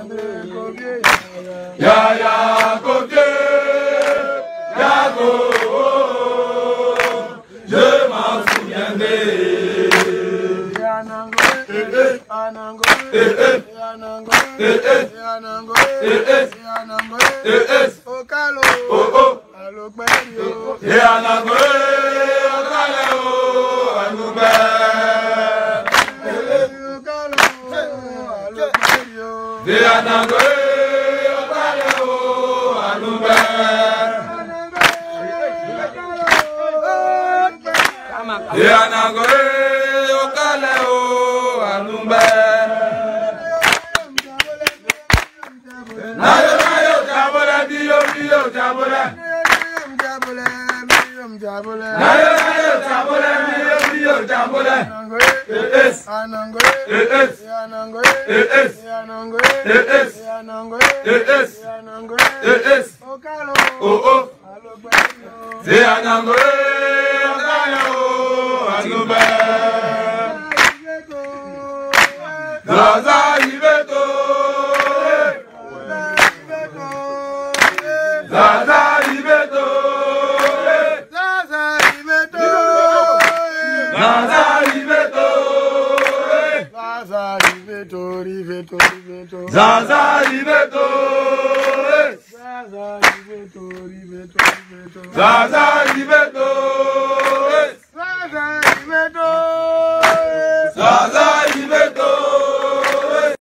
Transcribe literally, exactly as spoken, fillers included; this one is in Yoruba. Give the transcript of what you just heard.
Yaya Koke, Yago, je m'en souviendrai. Yanango, Yanango, Yanango, Yanango, Yanango, Okalo, Alokberio, Yanango, Okalo, Alokberio, Yanango. Yanagore okale o alumbe nayo nayo jabole biyo biyo jabole nayo nayo jabole biyo biyo jabole es Anangore es Yanangore es Yanangore es Yanangore es Yanangore es Okalo oh oh Alokberio Yanagore okale o alumbe Zaza Ibeto Zaza Ibeto Zaza Ibeto Zaza Ibeto Zaza Ibeto Ibeto Ibeto Zaza Ibeto Zaza Ibeto Ibeto Ibeto Zaza Ibeto